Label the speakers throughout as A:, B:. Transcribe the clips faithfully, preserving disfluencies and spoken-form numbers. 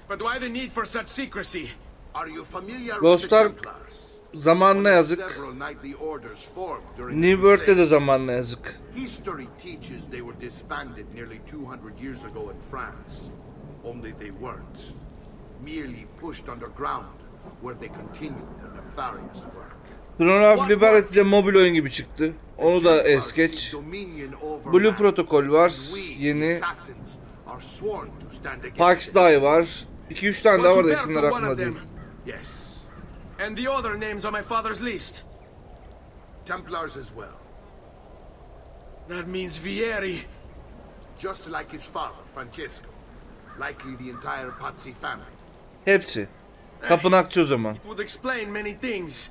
A: But why the need for such secrecy?
B: Are you familiar with the
C: Dostlar,
B: Templars?
C: zamanına yazık. New World'de de zamanına yazık.
B: History teaches they were disbanded nearly two hundred years ago in France. Only they weren't. Merely pushed underground, where they continued their nefarious work.
C: Throne of Liberty'de mobil oyun gibi çıktı. Onu da es geç. Blue Protocol var. Yeni. Pax Die var. iki üç tane daha var da isimler aklımda değil.
B: Yes.
A: And the other names on my father's list.
B: Templars as well.
A: That means Vieri.
B: Just like his father, Francesco. Likely the entire Pazzi family.
C: Hepsi. Tapınakçı o zaman.
A: It would explain many things.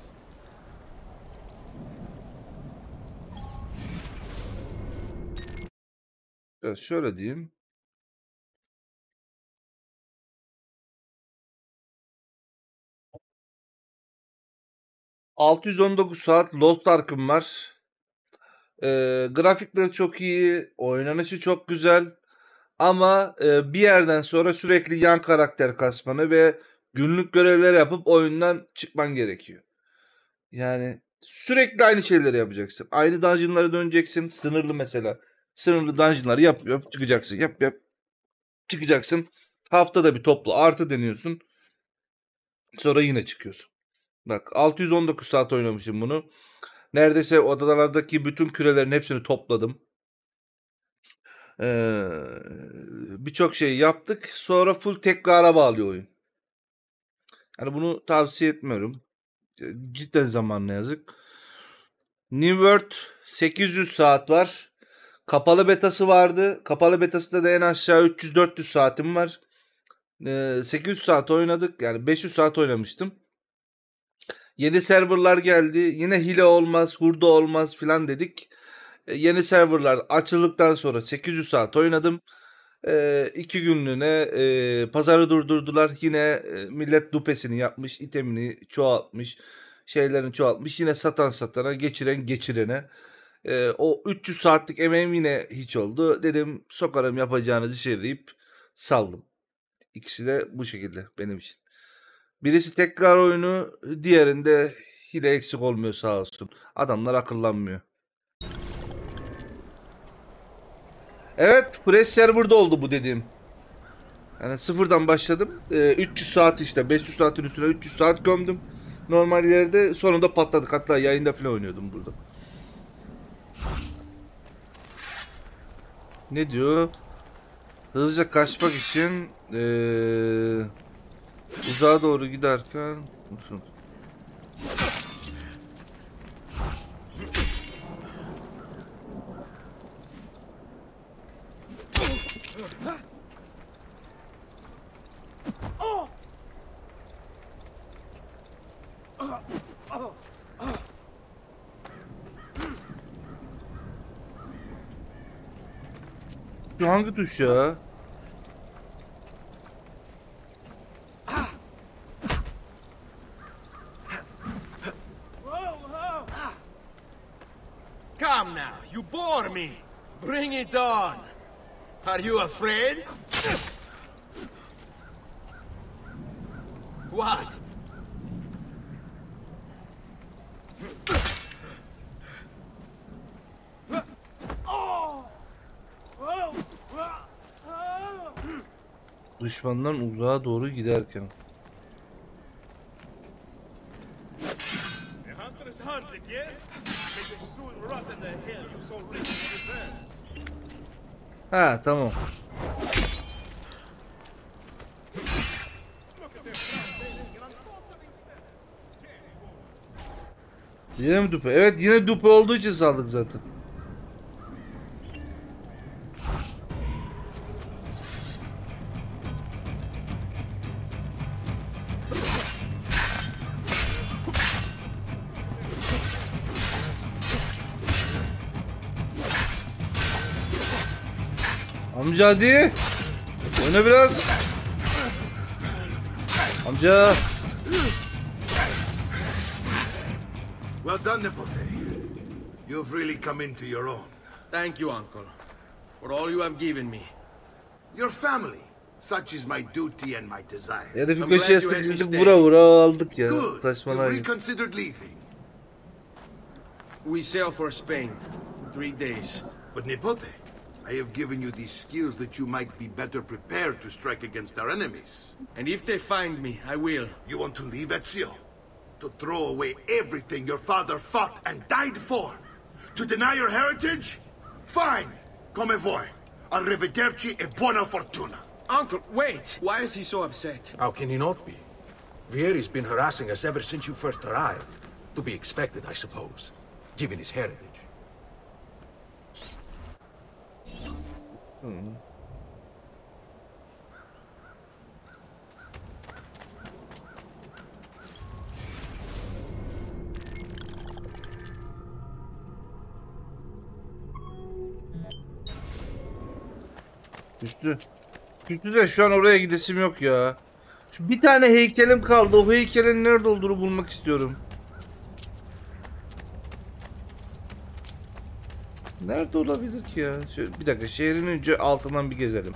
C: Ya şöyle diyeyim. altı yüz on dokuz saat Lost Ark'ım var. Ee, grafikleri çok iyi, oynanışı çok güzel. Ama e, bir yerden sonra sürekli yan karakter kasmanı ve günlük görevler yapıp oyundan çıkman gerekiyor. Yani sürekli aynı şeyleri yapacaksın. Aynı dungeonlara döneceksin. Sınırlı mesela. Sınırlı dungeonları yap yap çıkacaksın. Yap yap çıkacaksın. Haftada bir toplu artı deniyorsun. Sonra yine çıkıyorsun. Bak altı yüz on dokuz saat oynamışım bunu. Neredeyse odalardaki bütün kürelerin hepsini topladım. Ee, Birçok şey yaptık. Sonra full tekrara bağlıyor oyun. Yani bunu tavsiye etmiyorum. Cidden zamanla yazık. New World sekiz yüz saat var. Kapalı betası vardı. Kapalı betasında da en aşağı üç yüz dört yüz saatim var. Ee, sekiz yüz saat oynadık. Yani beş yüz saat oynamıştım. Yeni serverlar geldi. Yine hile olmaz, hurda olmaz filan dedik. Ee, yeni serverlar açıldıktan sonra sekiz yüz saat oynadım. Ee, iki günlüğüne e, pazarı durdurdular. Yine e, millet dupesini yapmış, itemini çoğaltmış, şeylerini çoğaltmış. Yine satan satana, geçiren geçirene. Ee, o üç yüz saatlik emeğim yine hiç oldu. Dedim sokarım yapacağınızı şey deyip saldım. İkisi de bu şekilde benim için. Birisi tekrar oyunu, diğerinde hile eksik olmuyor sağ olsun. Adamlar akıllanmıyor. Evet, Press Server'da oldu bu dediğim. Yani sıfırdan başladım. Ee, üç yüz saat işte. beş yüz saatin üstüne üç yüz saat gömdüm. Normal yerde sonunda patladık. Hatta yayında falan oynuyordum burada. Ne diyor? Hızlıca kaçmak için ee, uzağa doğru giderken şu hangi tuş ya?
A: Come now, you bore me. Bring it on. Are you afraid? What?
C: Düşmandan uzağa doğru giderken. Ha tamam. Yine mi dupe? Evet yine dupe olduğu için saldık zaten. Amca hadi. Oyna biraz. Amca.
B: Well done, Nipote. You've really come into your own.
A: Thank you, Uncle, for all you have given me.
B: Your family. Such is my duty and my desire.
C: Herifi
A: I'm
C: köşeye
A: glad you had me
C: sıkıştık,
A: stay.
C: vura vura aldık ya.
B: Good.
C: Saçmalar
B: You've
C: gibi.
B: reconsidered leaving.
A: We sail for Spain. Three days.
B: But Nipote, I have given you these skills that you might be better prepared to strike against our enemies.
A: And if they find me, I will.
B: You want to leave Ezio? To throw away everything your father fought and died for? To deny your heritage? Fine. Come voi. Arrivederci e buona fortuna.
A: Uncle, wait! Why is he so upset?
D: How can he not be? Vieri's been harassing us ever since you first arrived. To be expected, I suppose, given his heritage.
C: Hmm. Üstü. Üstü de şu an oraya gidesim yok ya. Şu bir tane heykelim kaldı. O heykelin nerede olduğunu bulmak istiyorum. Nerede olabilir ki ya? Şöyle, bir dakika, şehrin önce altından bir gezelim.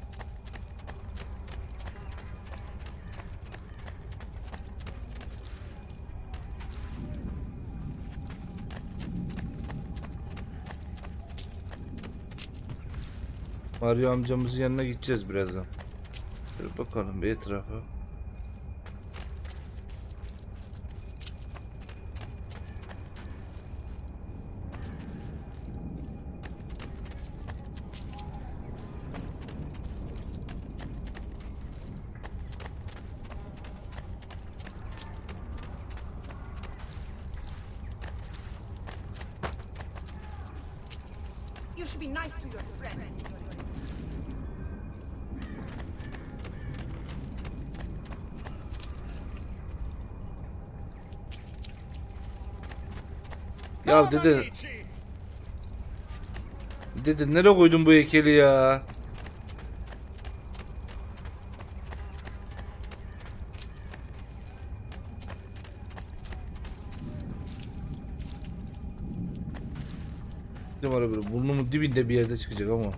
C: Mario amcamızın yanına gideceğiz birazdan. Şöyle bakalım bir etrafa.
E: You should be nice to your friend.
C: Ya dede. Dede nereye koydun bu heykeli ya? Ne var böyle burnumun dibinde bir yerde çıkacak ama.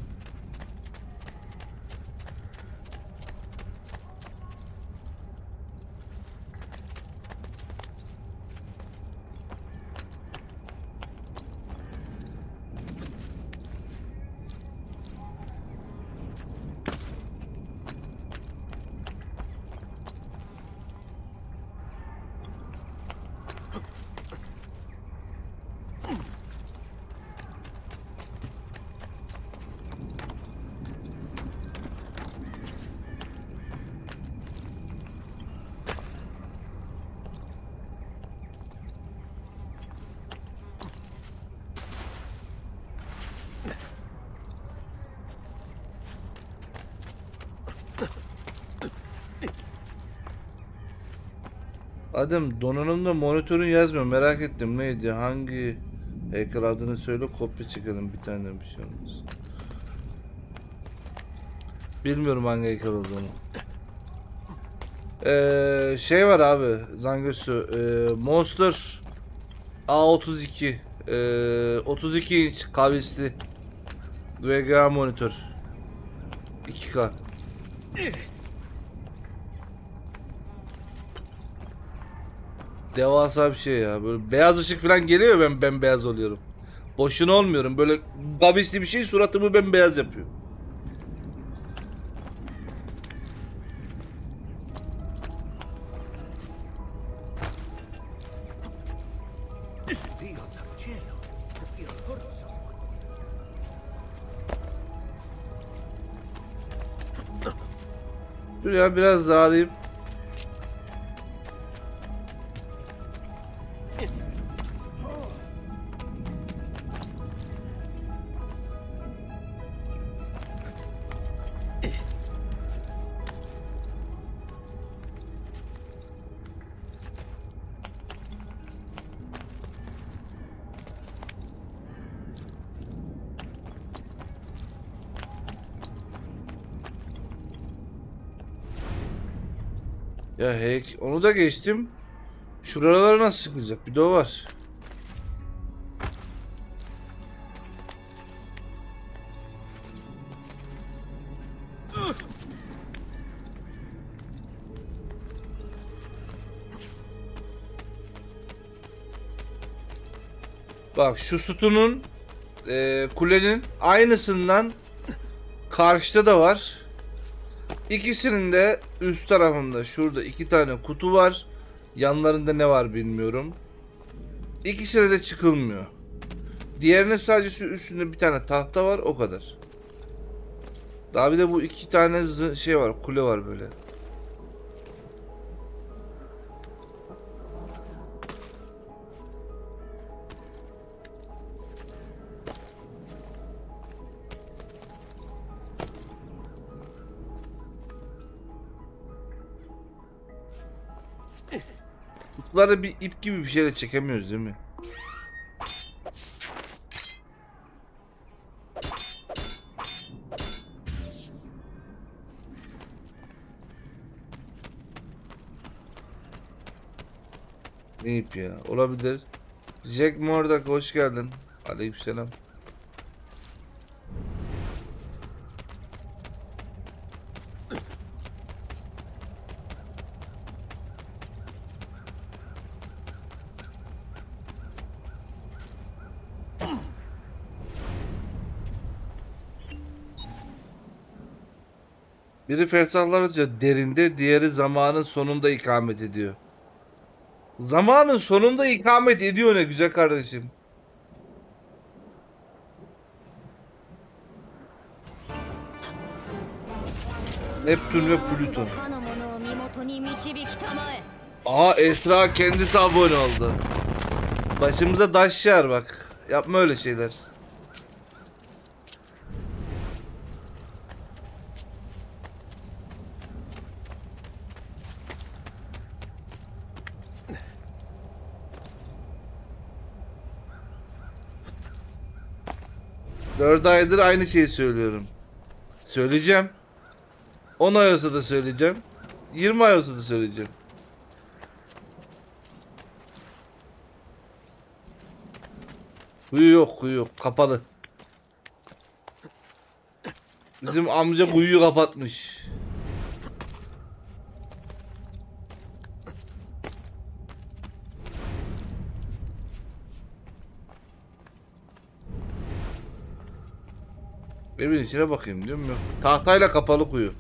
C: Adem donanımda monitörün yazmıyor, merak ettim neydi, hangi heykel adını söyle, kopya çekelim bir tane, bir şey olmaz. Bilmiyorum hangi heykel olduğunu. Ee, şey var abi Zangösü, ee, Monster A otuz iki, ee, otuz iki inç kavisli V G A monitör, iki K. Devasa bir şey ya. Böyle beyaz ışık falan geliyor, ben ben beyaz oluyorum. Boşuna olmuyorum. Böyle kavisli bir şey suratımı bembeyaz yapıyor. Dur ya, biraz daha alayım. Ya heyk, onu da geçtim. Şuralara nasıl çıkacak? Bir de o var. Bak şu sütunun e, kulenin aynısından karşıda da var. İkisinin de üst tarafında şurada iki tane kutu var. Yanlarında ne var bilmiyorum. İkisine de çıkılmıyor. Diğerine sadece şu üstünde bir tane tahta var, o kadar. Daha bir de bu iki tane şey var, kule var böyle. Kutuları bir ip gibi bir şeyle çekemiyoruz değil mi? Ne ip ya? Olabilir. Jack Murdoch hoş geldin. Aleykümselam. Biri fersahlarca derinde, diğeri zamanın sonunda ikamet ediyor. Zamanın sonunda ikamet ediyor ne güzel kardeşim. Neptün ve Plüton. Aa, Esra kendisi abone oldu. Başımıza taş yer bak. Yapma öyle şeyler. Dört aydır aynı şeyi söylüyorum. Söyleyeceğim. on ay olsa da söyleyeceğim. yirmi ay olsa da söyleyeceğim. Kuyu yok, kuyu yok. Kapalı. Bizim amca kuyuyu kapatmış. Evin içine bakayım diyorum ya. Tahtayla kapalı kuyu.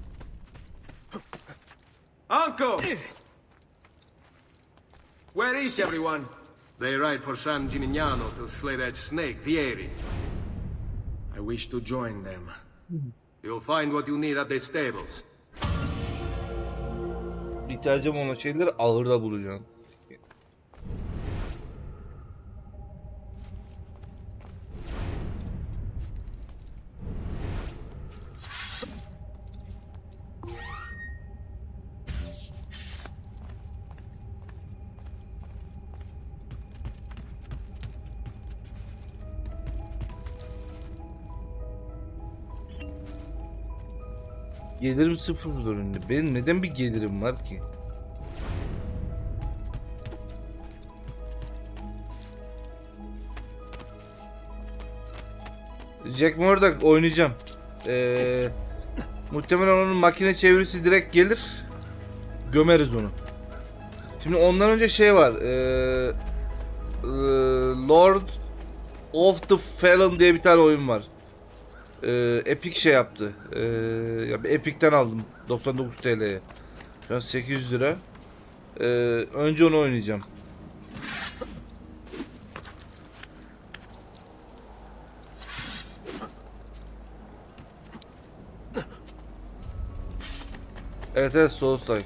A: Uncle! Where is everyone?
D: They ride for San Gimignano to slay that snake, Vieri.
A: I wish to join them.
D: You'll find what you need at the stables.
C: İhtiyacım olan şeyleri ağırda bulacağım. Gelirim sıfır önünde. Benim neden bir gelirim var ki? Jack Murdoch oynayacağım. Ee, muhtemelen onun makine çevirisi direkt gelir. Gömeriz onu. Şimdi ondan önce şey var. Ee, Lord of the Fallen diye bir tane oyun var. Ee, Epic şey yaptı. Ee, ya Epic'ten aldım doksan dokuz T L'ye. Şu an sekiz yüz lira. Ee, önce onu oynayacağım. Evet evet, Soulslike.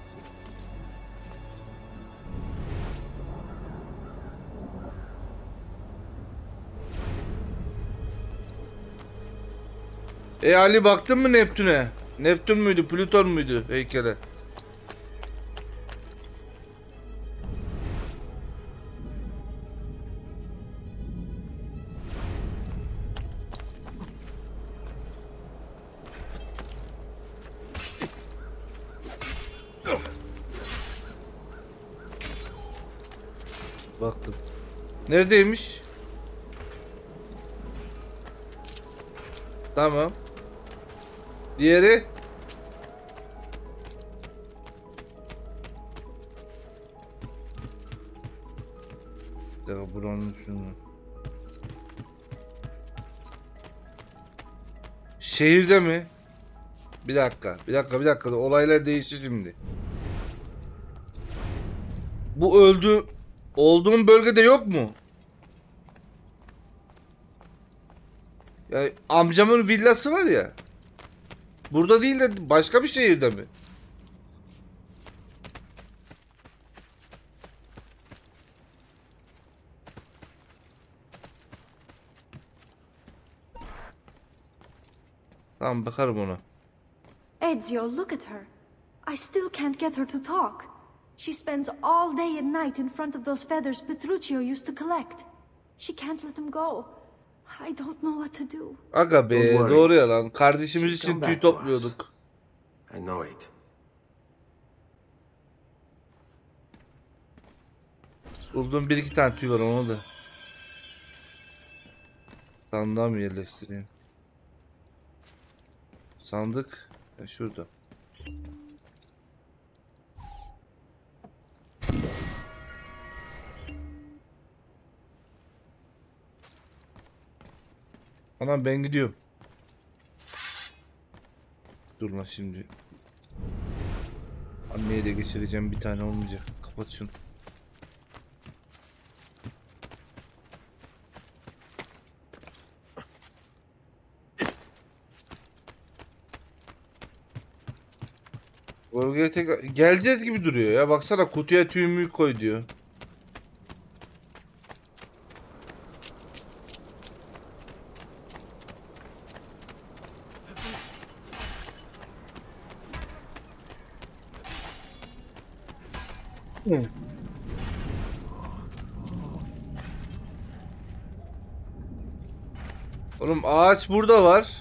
C: E Ali, baktın mı Neptün'e? Neptün müydü, Plüton muydu heykele? Baktım. Neredeymiş? Tamam. Diğeri? Ya buranın üstünde. Şehirde mi? Bir dakika, bir dakika, bir dakika. Olaylar değişti şimdi. Bu öldü, olduğum bölgede yok mu? Ya amcamın villası var ya. Burada değil de başka bir şehirde mi? Tamam, bakarım ona.
E: Ezio, look at her. I still can't get her to talk. She spends all day and night in front of those feathers Petruchio used to collect. She can't let them go. I don't know what to do.
C: Aga be,
D: Don't worry.
C: doğru ya lan. Kardeşimiz
D: She'll
C: için
D: come
C: tüy
D: back to us.
C: topluyorduk.
D: I know it.
C: Buldum, bir iki tane tüy var, onu da. Sandığa mı yerleştireyim? Sandık ya şurada. Anam ben gidiyorum. Dur lan şimdi. Anneye de geçireceğim, bir tane olmayacak. Kapat şunu. Bölgeye tekrar geleceğiz gibi duruyor ya. Baksana, kutuya tüyümü koy diyor. Hı. Oğlum ağaç burada var.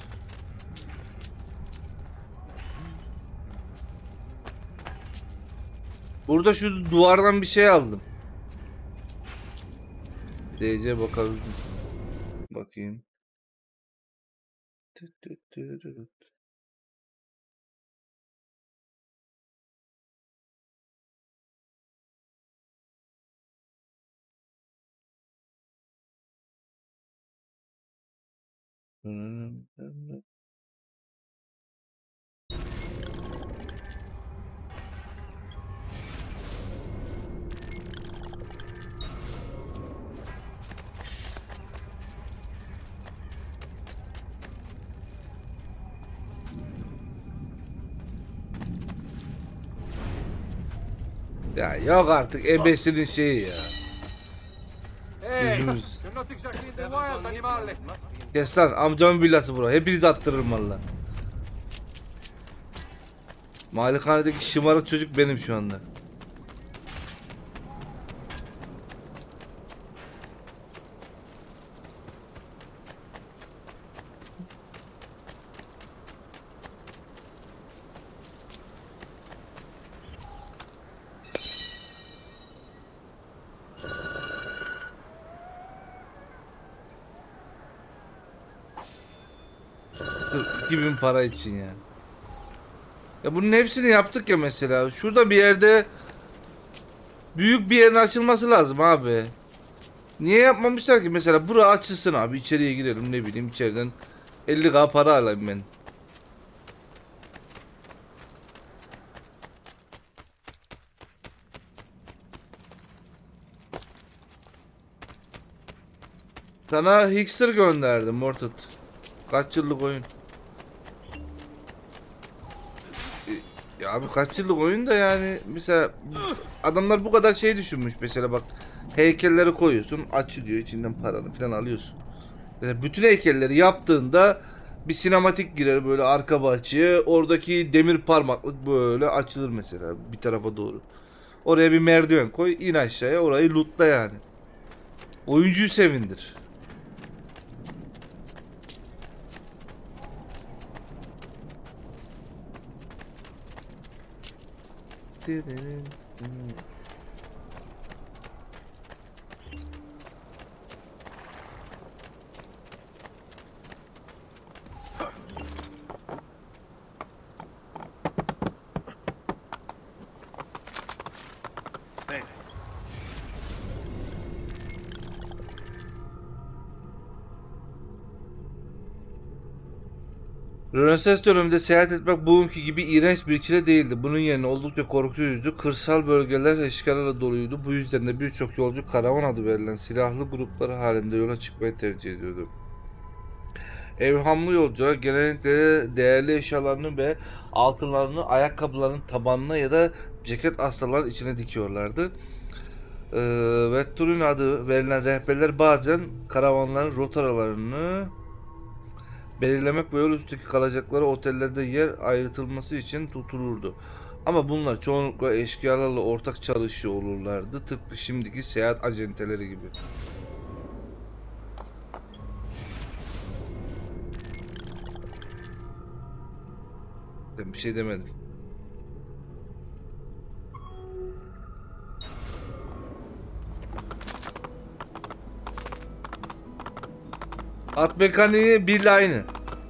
C: Burada şu duvardan bir şey aldım. D C bakalım. Bakayım. Tüt tüt tüt tüt. Ya yok artık, ebesinin şeyi ya.
D: Hey,
C: Yüzümüz.
D: you're not exactly in the wild, animale.
C: Kes lan, amcamın villası bura. Hepinizi attırırım valla. Malikanedeki şımarık çocuk benim şu anda. iki bin para için ya. Ya bunun hepsini yaptık ya mesela. Şurada bir yerde büyük bir yerin açılması lazım abi. Niye yapmamışlar ki? Mesela bura açılsın abi, içeriye girelim, ne bileyim, içeriden elli bin para alayım ben. Sana Hixer gönderdim Mortot. Kaç yıllık oyun? Ya abi kaç yıllık oyun da yani, mesela adamlar bu kadar şey düşünmüş mesela, bak heykelleri koyuyorsun, açılıyor, içinden paranı falan alıyorsun. Mesela bütün heykelleri yaptığında bir sinematik girer böyle arka bahçeye, oradaki demir parmaklık böyle açılır mesela bir tarafa doğru. Oraya bir merdiven koy, in aşağıya, orayı lootla yani. Oyuncuyu sevindir. Rönesans döneminde seyahat etmek bugünkü gibi iğrenç bir çile değildi. Bunun yerine oldukça korkutucuydu. Kırsal bölgeler eşkıyalarla doluydu. Bu yüzden de birçok yolcu karavan adı verilen silahlı grupları halinde yola çıkmayı tercih ediyordu. Evhamlı yolcular genellikle değerli eşyalarını ve altınlarını ayakkabılarının tabanına ya da ceket astarların içine dikiyorlardı. Ee, ve Turin adı verilen rehberler bazen karavanların rotalarını belirlemek ve yol üstündeki kalacakları otellerde yer ayrıtılması için tutulurdu. Ama bunlar çoğunlukla eşkıyalarla ortak çalışıyor olurlardı. Tıpkı şimdiki seyahat acenteleri gibi. Ben bir şey demedim. At mekaniği birle aynı.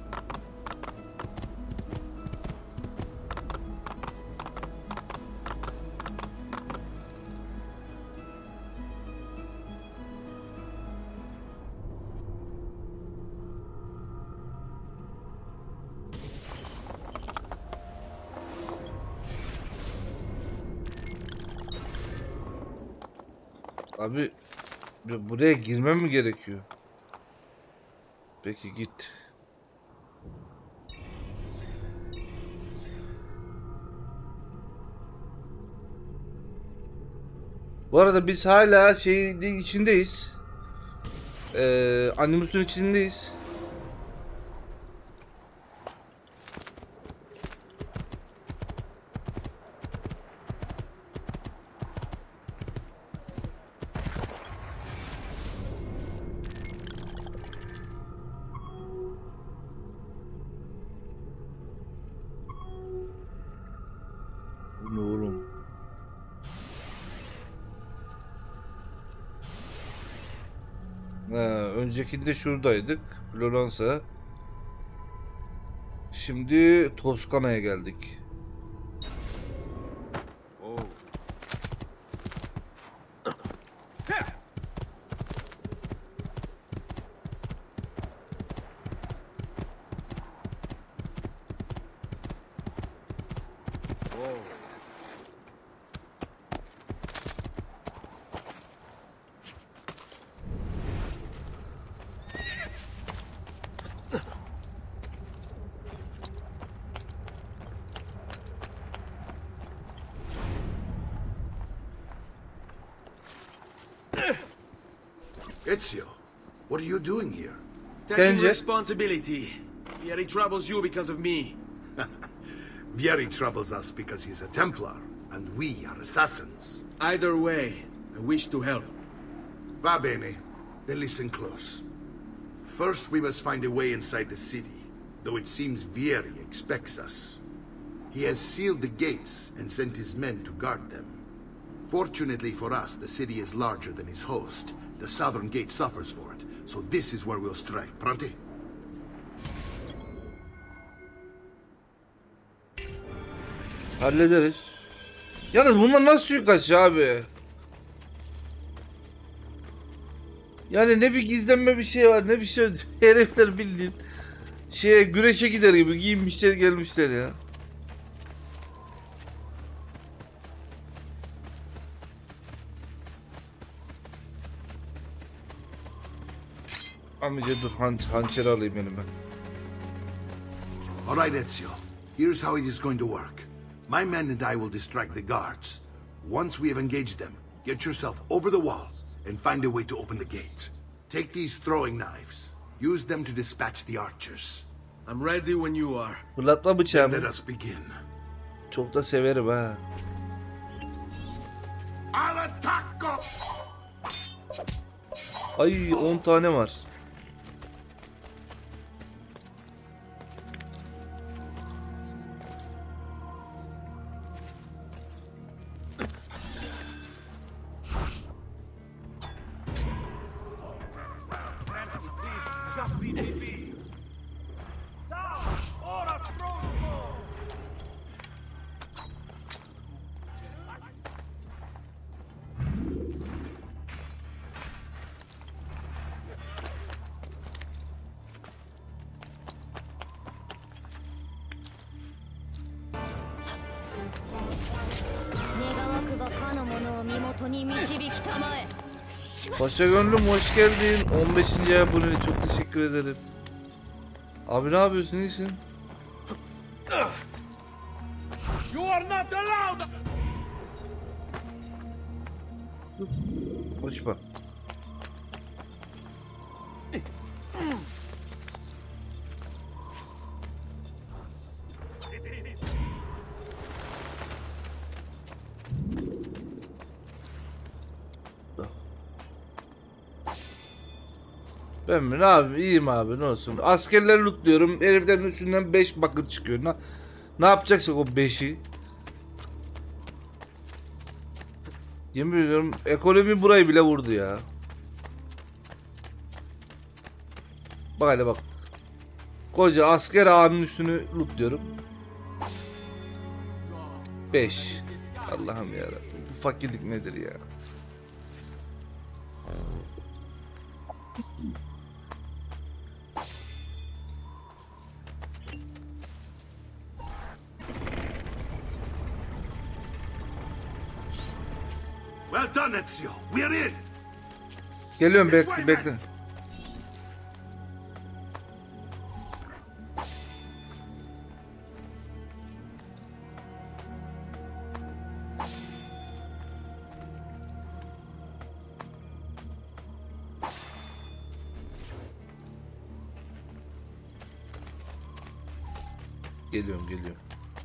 C: Abi buraya girmem mi gerekiyor? Peki git. Bu arada biz hala şey içindeyiz. Ee, Animus'un içindeyiz. Bu ne oğlum? Ha, öncekinde şuradaydık. Floransa. Şimdi Toskana'ya geldik.
A: Oh.
B: Ezio, what are you doing here?
A: Taking
C: Bence-
A: responsibility. Vieri troubles you because of me.
B: Vieri troubles us because he's a Templar, and we are assassins.
A: Either way, I wish to help.
B: Va bene. Then listen close. First, we must find a way inside the city, though it seems Vieri expects us. He has sealed the gates and sent his men to guard them. Fortunately for us, the city is larger than his host. The southern gate suffers for it, so this is where we'll strike. Pronti?
C: Hallederiz. Yalnız bunlar nasıl suikast abi? Yani ne bir gizlenme bir şey var, ne bir şey. Herifler bildiğin şeye güreşe gider gibi giyinmişler gelmişler ya. Amice dur han hançeri alayım elime.
B: All right, Ezio. Here's how it is going to work. My men and I will distract the guards. Once we have engaged them, get yourself over the wall and find a way to open the gate. Take these throwing knives. Use them to dispatch the archers.
A: I'm ready when you are.
C: Fırlatma bıçağımı.
B: Let us begin.
C: Çok da severim ha.
B: Al attacco!
C: Ay on tane var. Paşa gönlüm hoş geldin. on beşinci aboneli çok teşekkür ederim. Abi ne yapıyorsun, iyisin?
A: You are not allowed!
C: Konuşma. Ben mi? Ne abi? İyiyim abi, ne olsun. Askerleri lootluyorum. Heriflerin üstünden beş bakır çıkıyor. Ne, ne yapacaksak o beşi. Yemin ediyorum ekonomi burayı bile vurdu ya. Bak hele bak. Koca asker ağanın üstünü lootluyorum. beş. Allah'ım yarabbim. Bu fakirlik nedir ya?
B: Well done, Ezio. We're in.
C: Geliyorum, bekle bekle. Geliyorum, geliyorum.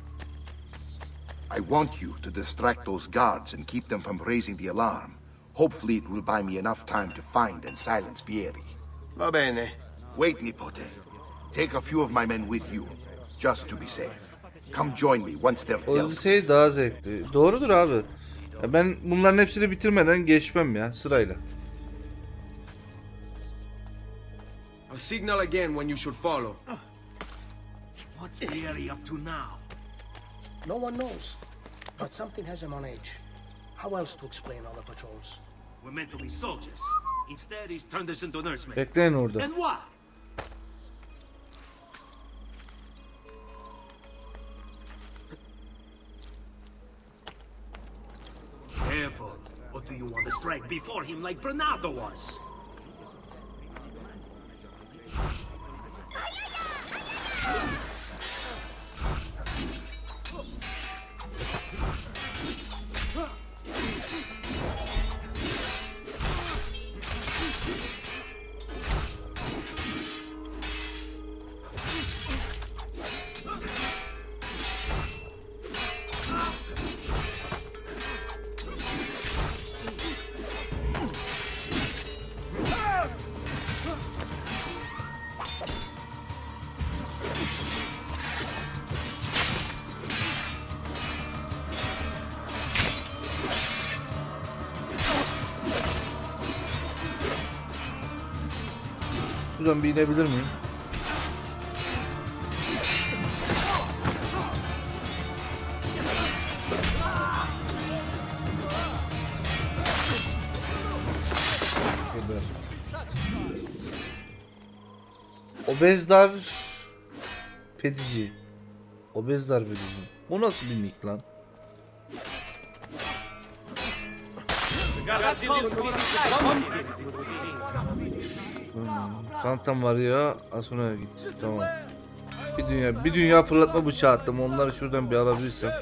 B: I want you to distract those guards and keep them from raising the alarm. Hopefully it will buy me enough time to find and silence Vieri.
A: Va bene.
B: Wait, Nipote. Take a few of my men with you, just to be safe. Come join me once they're dealt.
C: Odyssey daha zevkli. Doğrudur abi. Ya ben bunların hepsini bitirmeden geçmem ya, sırayla.
A: I'll signal again when you should follow.
F: What's Vieri up to now?
G: No one knows, but something has him on edge. How else to explain all the patrols?
F: We're meant to be soldiers. Instead, he's turned us into nursemen.
C: Bekleyin orada.
F: And why? Careful. Or do you want to strike before him like Bernardo was?
C: Şuradan bir inebilir miyim? Geber. Obezdar Pedici. Obezdar Pedici. O nasıl bir nick lan? Hmm, Santa Maria Asuna gitti. Tamam. Bir dünya bir dünya fırlatma bıçağı attım. Onları şuradan bir alabilirsem.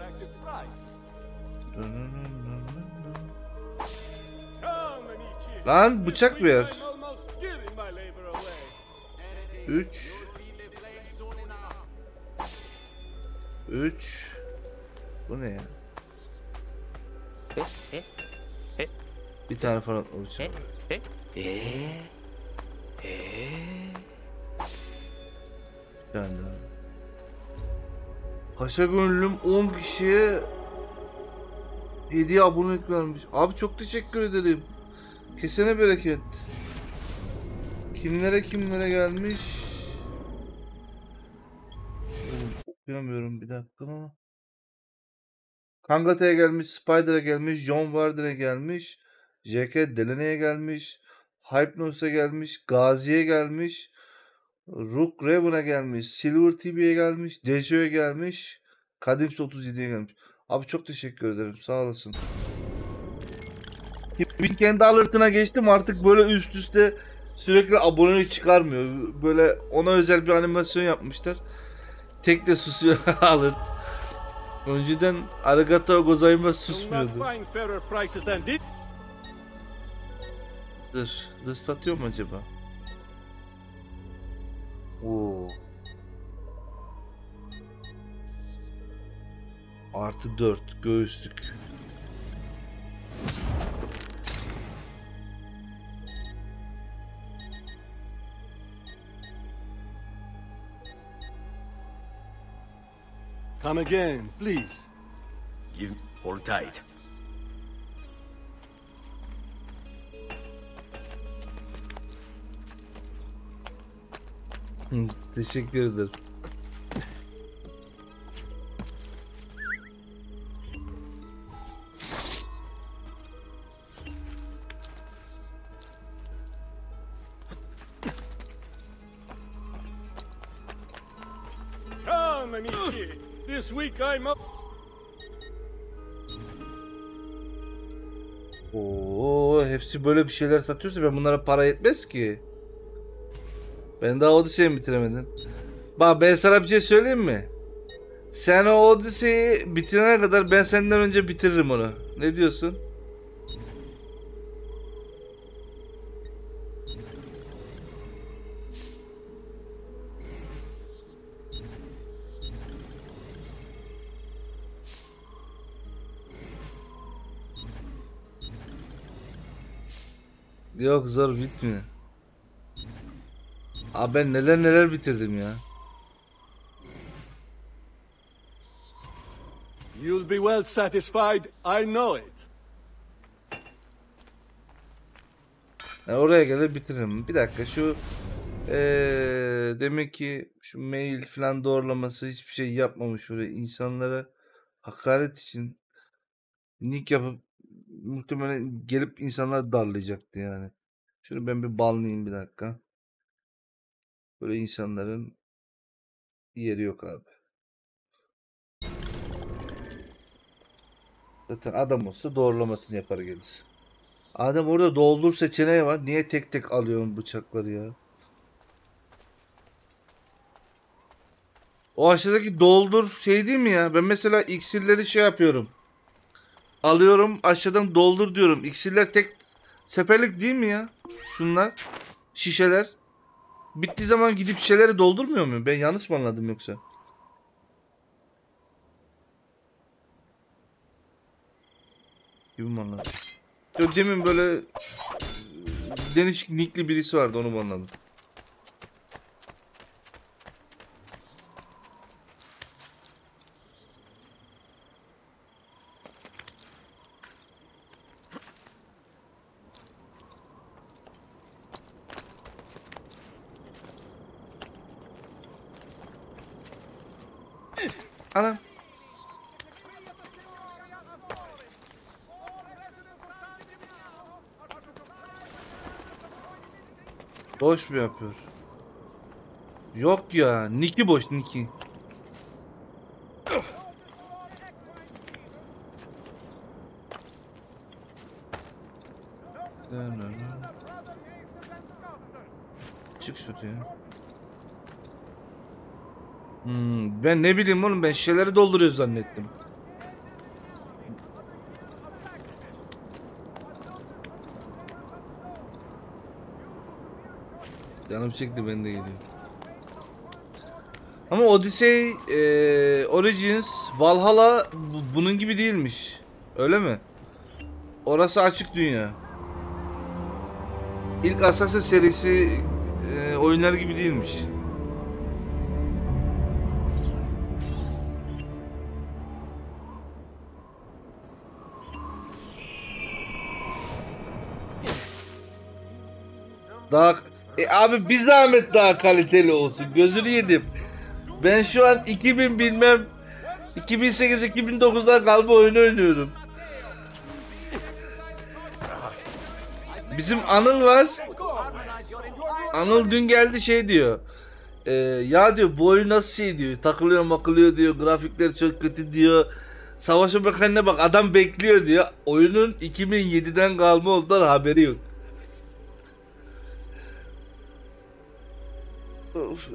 C: Lan bıçak ver. üç üç Bu ne ya? Bir tane falan olacak. Yani Paşa gönlüm on kişiye hediye abonelik vermiş. Abi çok teşekkür ederim. Kesene bereket. Kimlere kimlere gelmiş? Okuyamıyorum bir dakika ama. Kangata'ya gelmiş, Spider'a gelmiş, John Warden'e gelmiş, J K Delaney'e gelmiş, Hypnos'a gelmiş, Gazi'ye gelmiş, Rook Raven'a gelmiş, Silver T V'ye gelmiş, Dejo'ya gelmiş, Kadims otuz yediye gelmiş. Abi çok teşekkür ederim. Sağ olasın. Weekend alert'ına geçtim, artık böyle üst üste sürekli abonelik çıkarmıyor. Böyle ona özel bir animasyon yapmışlar. Tek de susuyor alert. Önceden arigato gozaimasu susmuyordu. Dur, dur satıyor mu acaba? Oo. Artı dört göğüslük.
F: Come again, please.
A: Give... Hold tight.
C: Hı, teşekkür ederim.
F: Come, amici. This week I'm up.
C: Oo, hepsi böyle bir şeyler satıyorsa ben bunlara para yetmez ki. Ben daha Odyssey'i bitiremedim. Bak ben sana bir şey söyleyeyim mi? Sen o Odyssey'i bitirene kadar ben senden önce bitiririm onu. Ne diyorsun? Yok, zor bitmiyor. Abi ben neler neler bitirdim ya.
F: You'll be well satisfied, I know it.
C: Yani oraya gelir bitiririm. Bir dakika şu ee, demek ki şu mail falan doğrulaması hiçbir şey yapmamış, böyle insanlara hakaret için nick yapıp muhtemelen gelip insanlar darlayacaktı yani. Şunu ben bir banlayayım bir dakika. Böyle insanların yeri yok abi. Zaten adam olsa doğrulamasını yapar gelir. Adam orada doldur seçeneği var. Niye tek tek alıyorum bıçakları ya? O aşağıdaki doldur şey değil mi ya? Ben mesela iksirleri şey yapıyorum. Alıyorum aşağıdan doldur diyorum. İksirler tek seferlik değil mi ya? Şunlar. Şişeler. Bittiği zaman gidip şişeleri doldurmuyor muyum? Ben yanlış mı anladım yoksa? Gibi mi anladım? Yok, demin böyle değişik nickli birisi vardı, onu mu anladım? Anam. Boş mu yapıyor? Yok ya. Nick'i boş, Nick'i. Çık şuraya. Hmm, ben ne bileyim oğlum, ben şişeleri dolduruyor zannettim. Canım çekti, ben de geliyorum. Ama Odyssey e, Origins, Valhalla bu, bunun gibi değilmiş. Öyle mi? Orası açık dünya. İlk Assassin serisi e, oyunlar gibi değilmiş. Daha e abi bir zahmet daha kaliteli olsun. Gözünü yedim. Ben şu an iki bin bilmem iki bin sekiz iki bin dokuzdan kalma oyunu oynuyorum. Bizim Anıl var. Anıl dün geldi şey diyor. E, ya diyor bu oyun nasıl şey diyor. Takılıyor makılıyor diyor. Grafikler çok kötü diyor. Savaşın bakanına bak, adam bekliyor diyor. Oyunun iki bin yediden kalma olduğundan haberi yok. Of.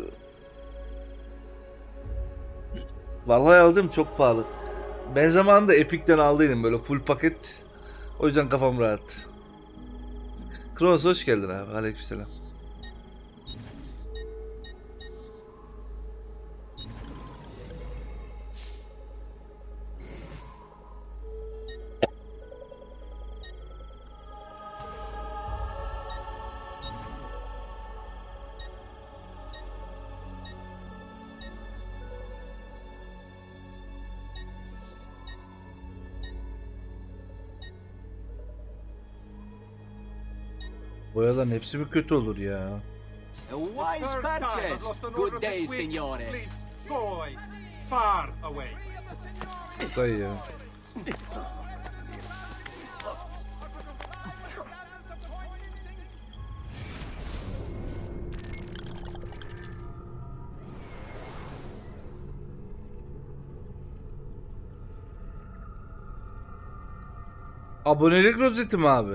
C: Vallahi aldım, çok pahalı. Ben zamanında Epic'ten aldıydım böyle full paket. O yüzden kafam rahat. Kronos hoş geldin abi. Aleykümselam. Boyaların hepsi mi kötü olur ya?
F: A wise purchase. Good day, signore.
H: Please go away. Far away.
C: Dayı ya. Abonelik rozeti mi abi?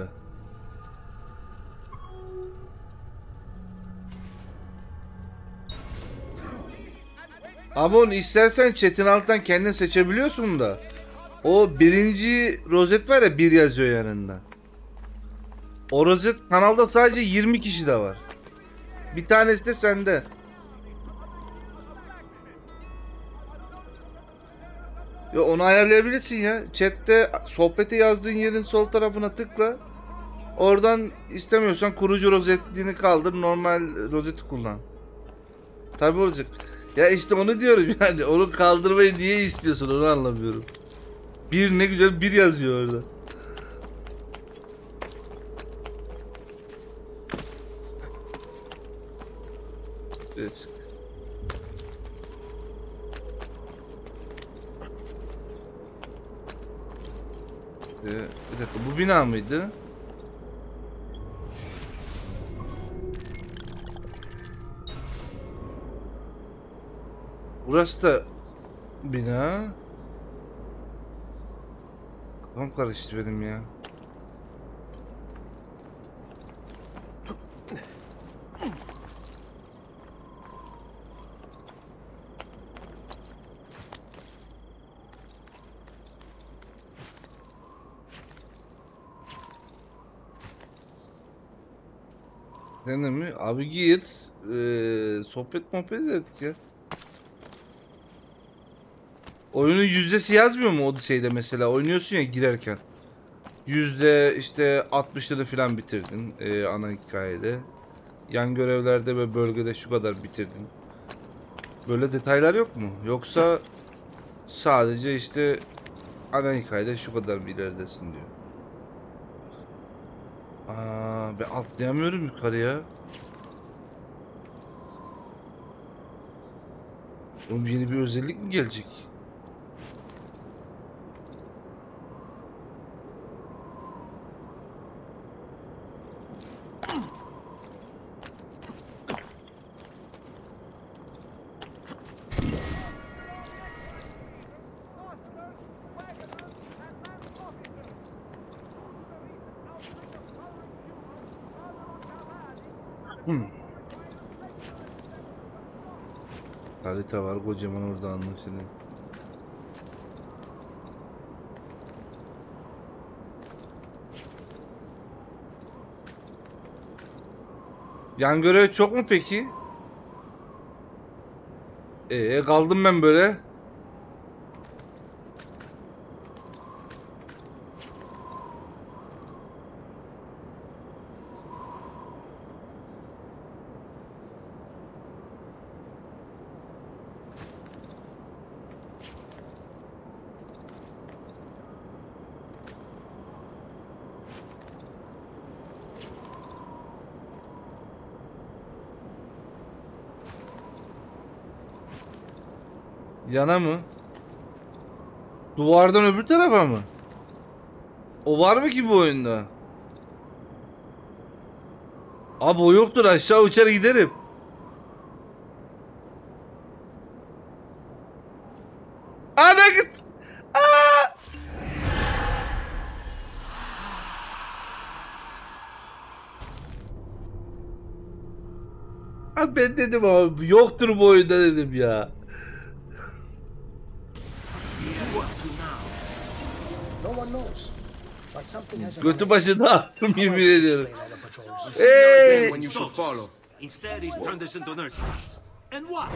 C: Ama onu istersen chat'in altından kendin seçebiliyorsun da. O birinci rozet var ya, bir yazıyor yanında. O rozet kanalda sadece yirmi kişi de var. Bir tanesi de sende. Ya onu ayarlayabilirsin ya. Chat'te sohbete yazdığın yerin sol tarafına tıkla. Oradan istemiyorsan kurucu rozetliğini kaldır, normal rozeti kullan. Tabii olacak. Ya işte onu diyorum yani, onu kaldırmayı niye istiyorsun, onu anlamıyorum. Bir ne güzel bir yazıyor orada. Evet. Ee, bir dakika, bu bina mıydı? Burası da bina. Kafam karıştı benim ya. Sen de mi? Abi gir. Ee, sohbet muhabbet ederdik ya. Oyunun yüzdesi yazmıyor mu Odyssey'de mesela? Oynuyorsun ya girerken. Yüzde işte altmışını falan bitirdin e, ana hikayede. Yan görevlerde ve bölgede şu kadar bitirdin. Böyle detaylar yok mu? Yoksa sadece işte ana hikayede şu kadar bir ileridesin diyor. Aa, ben atlayamıyorum yukarıya. Oğlum yeni bir özellik mi gelecek? Hmm. Harita var kocaman orada, anlaşılan. Yan görev çok mu peki? Ee kaldım ben böyle. Yana mı? Duvardan öbür tarafa mı? O var mı ki bu oyunda? Abi o yoktur, aşağı uçar giderim. Ana git. Aa! Abi ben dedim ama yoktur bu oyunda dedim ya.
G: No one knows. But something has
C: Götü başında attım yemin ediyorum.
F: Hey!
C: Hey!
F: When you should follow. Instead, he's turned us into nursemaids. And what?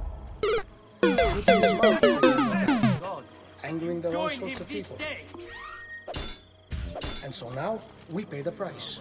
G: angering the wrong
H: Join him
G: sorts of
H: this
G: people.
H: day.
G: And so now we pay the price.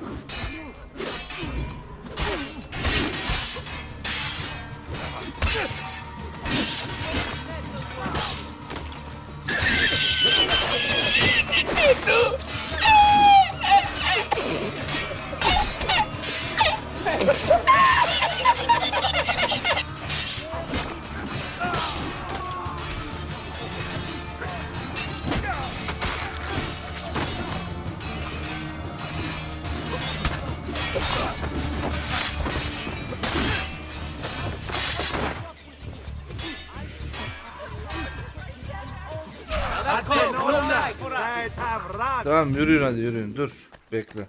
C: Tamam yürüyün hadi yürüyün dur bekle.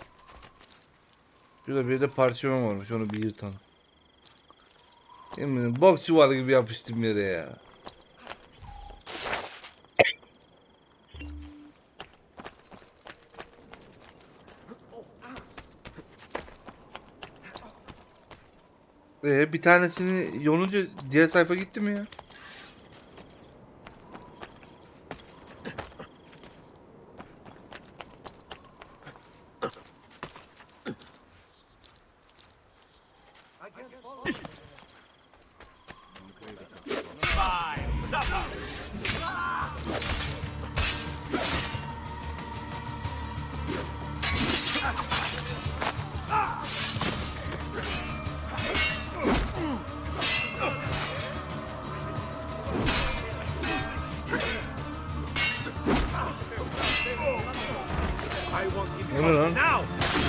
C: Şurada bir de parçamam varmış onu bir yırtalım. Eminim bok çuvalı gibi yapıştım yere ya. Ee, bir tanesini yolunca diğer sayfa gitti mi ya? Emre lan.
H: Now!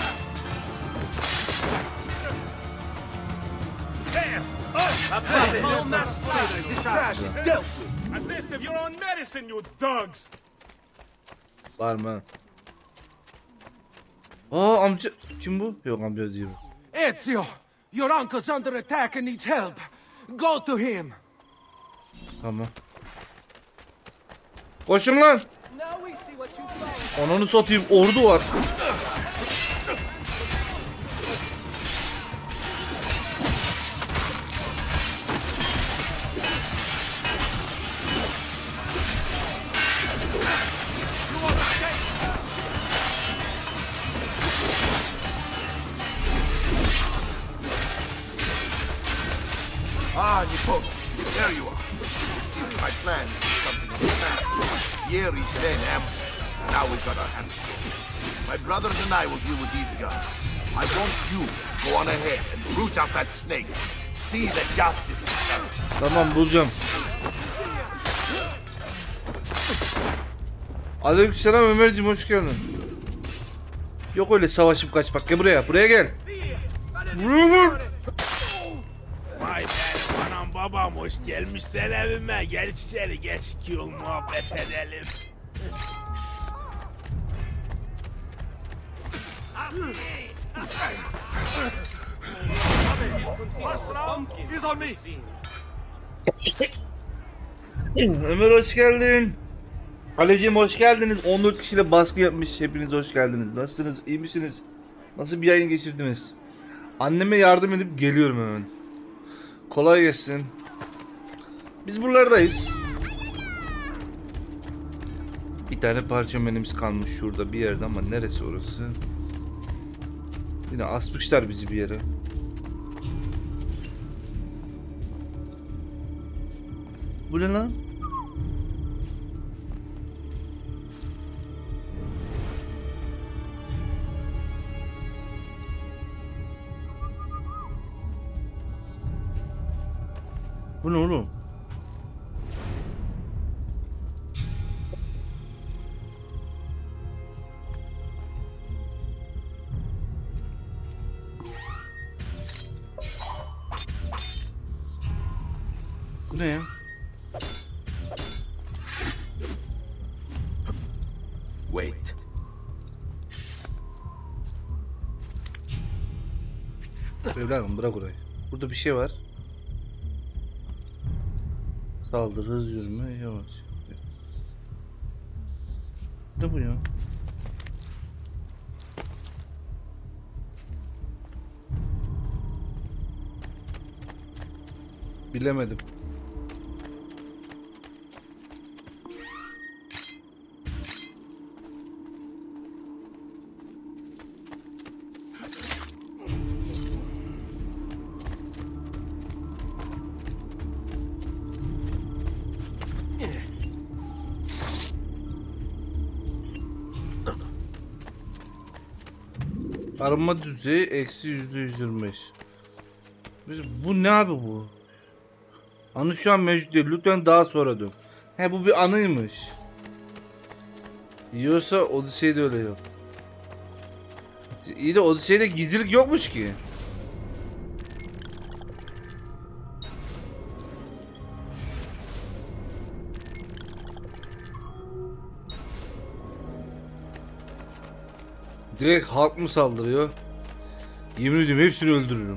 H: There!
D: This trash is dealt with.
H: At least of your own medicine, you dogs!
C: Var mı? Aa amca kim bu? Yok amca değil bu.
F: Ezio! Your uncle's under attack and needs help. Go to him.
C: Tamam. Koşun lan. Ananı satayım ordu var.
B: Ah, Nippon, there you are. It seems my plan is something of a snap. Here is then ambushed. Now we've got our hands full. My brothers and I will deal with these guys. I want you to go on ahead and root out that snake. See that justice is done.
C: Tamam bulacağım. Aleykümselam Ömerciğim hoş geldin. Yok öyle savaşıp kaçmak. Gel buraya. Buraya gel. Vur.
I: Vay benim anam babam hoş gelmişsen evime. Gel içeri geç iki yol muhabbet edelim.
H: He's on me!
C: Ömer hoş geldin. Alecim hoş geldiniz. on dört kişiyle baskı yapmış. Hepiniz hoş geldiniz. Nasılsınız? İyi misiniz? Nasıl bir yayın geçirdiniz? Anneme yardım edip geliyorum hemen. Kolay gelsin. Biz buralardayız. Bir tane parçamenimiz kalmış şurada bir yerde ama neresi orası? Yine asmışlar bizi bir yere. Bu ne lan? Bu ne oğlum? Bu ne ya?
F: Wait.
C: Evladım bırak orayı. Burada bir şey var. Saldır, hız yürüme, yavaş. Ne bu ya? Bilemedim. Arınma düzeyi eksi yüzde yüz yirmi beş. Bu ne abi bu? Anı şu an mevcut değil. Lütfen daha sonra dön. He, bu bir anıymış. Yiyorsa Odyssey'de öyle yok. İyi de Odyssey'de gizlilik yokmuş ki. Direkt halk mı saldırıyor? Yemin ediyorum hepsini öldürürüm.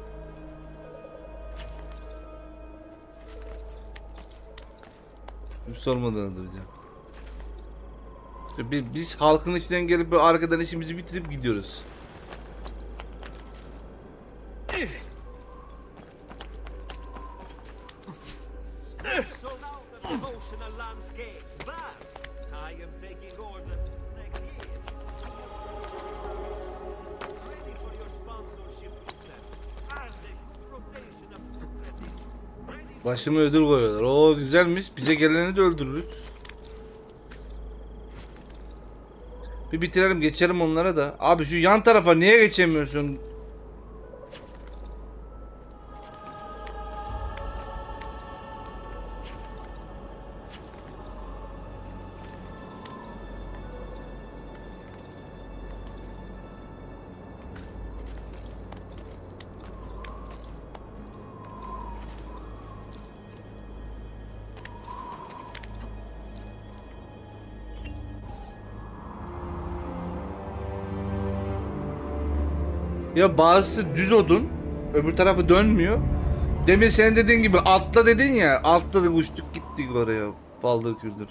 C: Hiç sormadan öldüreceğim. Biz halkın içinden gelip böyle arkadan işimizi bitirip gidiyoruz. Başıma ödül koyuyorlar. Oo, güzelmiş. Bize geleni de öldürürüz. Bir bitirelim, geçelim onlara da. Abi şu yan tarafa niye geçemiyorsun? Ya bazısı düz odun, öbür tarafı dönmüyor. Demin sen dediğin gibi atla dedin ya, atladık uçtuk gittik oraya, baldır küldür.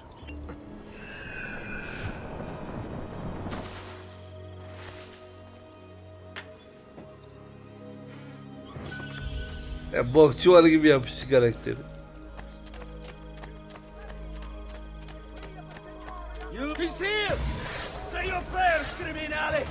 C: Ya bok çuvalı gibi yapıştı karakteri.
H: He's here! Say your prayers, criminale!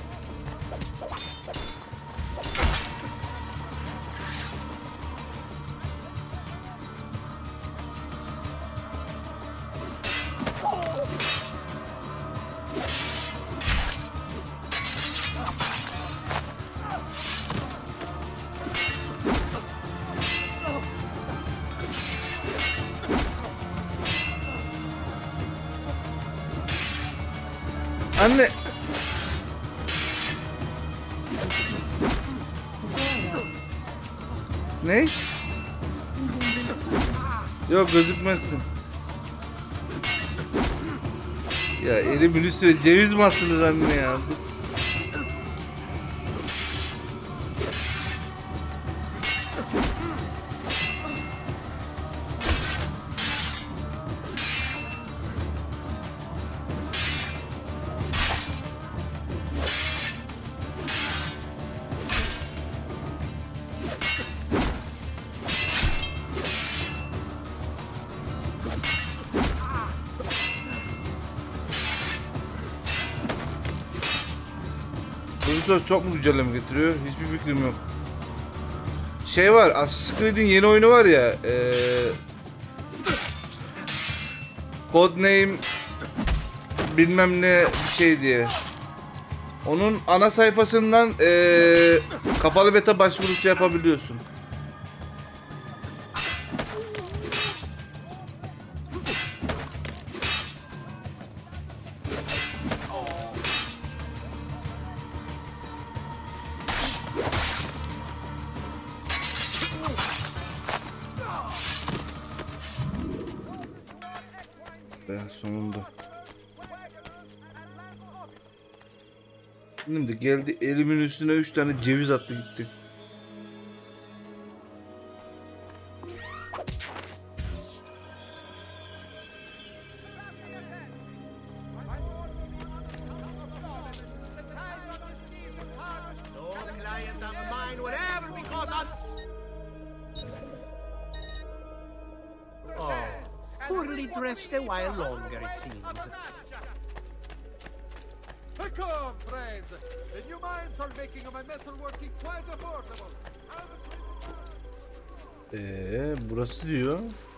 C: Anne. Ne? Yok, gözükmezsin. Ya elimin üstüne ceviz mi asılır anne ya? Bu çok mu güncelleme getiriyor? Hiçbir fikrim yok. Şey var, Assassin's Creed'in yeni oyunu var ya, ee, Codename bilmem ne bir şey diye. Onun ana sayfasından ee, kapalı beta başvurusu yapabiliyorsun. Sonunda. Şimdi geldi elimin üstüne üç tane ceviz attı gitti.
G: only dressed a while longer, it seems.
H: Come, friends. The new mines are making my metalworking quite affordable.
C: Ee, burası diyor.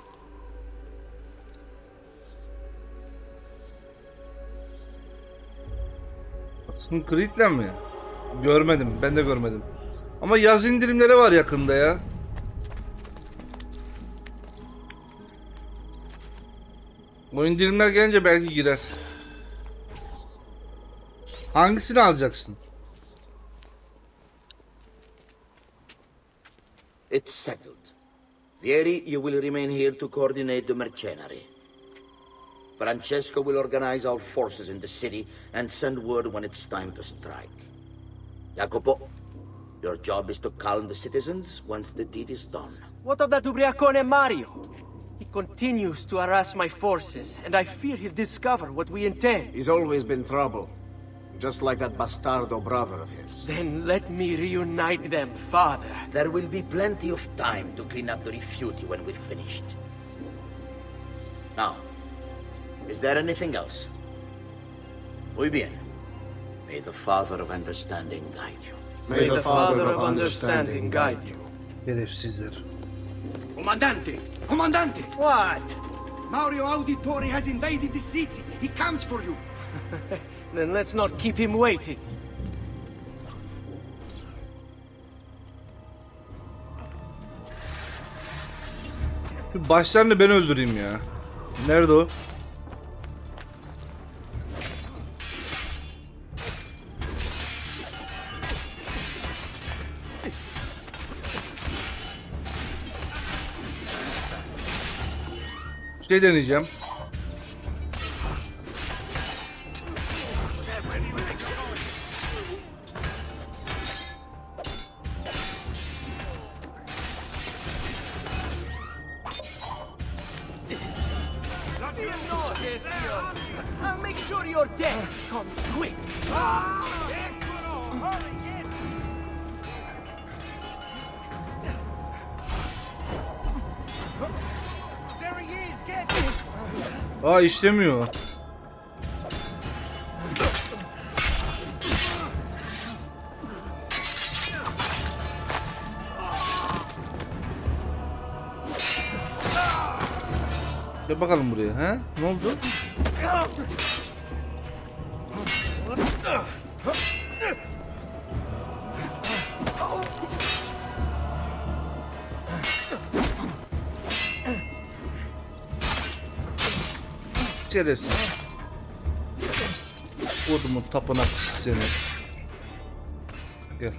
C: Assassin's Creed'le mi? Görmedim. Ben de görmedim. Ama yaz indirimleri var yakında ya. O indirimler gelince belki girer. Hangisini alacaksın?
J: It's settled. Vieri, you will remain here to coordinate the mercenary. Francesco will organize our forces in the city and send word when it's time to strike. Jacopo, your job is to calm the citizens once the deed is done.
K: What of that Ubriacone Mario? He continues to harass my forces, and I fear he'll discover what we intend.
L: He's always been trouble. Just like that bastardo brother of his.
K: Then let me reunite them, father.
J: There will be plenty of time to clean up the refuge when we're finished. Now, is there anything else? Muy bien. May the Father of Understanding guide you.
K: May the Father of Understanding guide you.
C: Şerefsizler.
F: Comandante! Comandante!
K: What?
F: Mario Auditore has invaded the city. He comes for you.
K: Then let's not keep him waiting.
C: Başlarını ben öldüreyim ya. Nerede o? Şey deneyeceğim.
K: I'll make sure your death comes quick.
C: Aa, işlemiyor. Gel bakalım buraya, he? Ne oldu? Şerefsiz. Kodumun tapınak seni. Gel.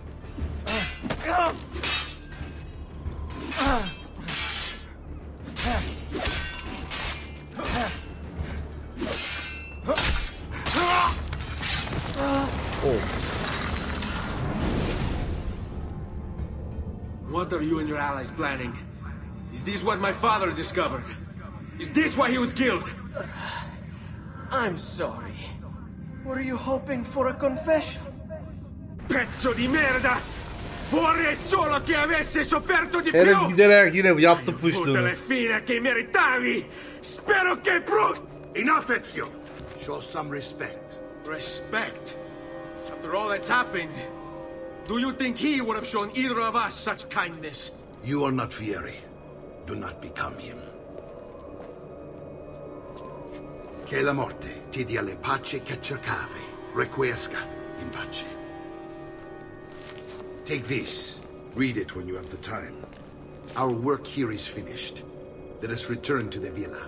A: What are you and your allies planning? Is this what my father discovered? Is this why he was killed?
K: I'm sorry. Were you hoping for a confession?
A: Pezzo di merda! Vorrei solo che avesse sofferto di
C: Herif
A: più!
C: giderek yine yaptı
A: Hai
C: puştuğunu.
A: avuto le fine che meritavi! Spero che Brut...
B: Enough, Ezio! Show some respect.
A: Respect? After all that's happened, do you think he would have shown either of us such kindness?
B: You are not Fieri. Do not become him. Che la morte ti dia le pace che cercavi. Requiesca in pace. Take this. Read it when you have the time. Our work here is finished. Let us return to the villa.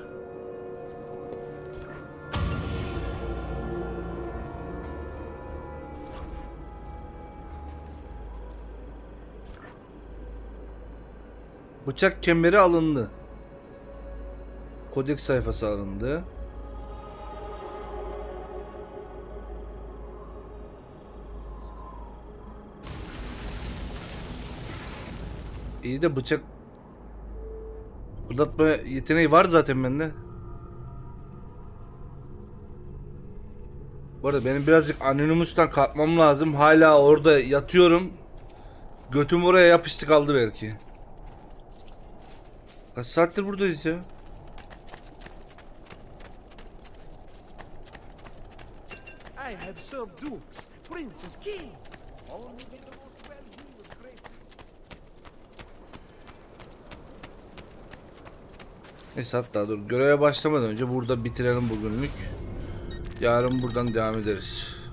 C: Bıçak kemeri alındı. Kodeks sayfası alındı. İyi de bıçak fırlatma yeteneği var zaten bende. Bu arada benim birazcık Anonymous'tan kalkmam lazım. Hala orada yatıyorum. Götüm oraya yapıştı kaldı belki. Kaç saattir buradayız ya?
H: I have served dukes, princes, kings. Only the most well-heeled great.
C: Neyse hatta dur göreve başlamadan önce burada bitirelim bugünlük. Yarın buradan devam ederiz.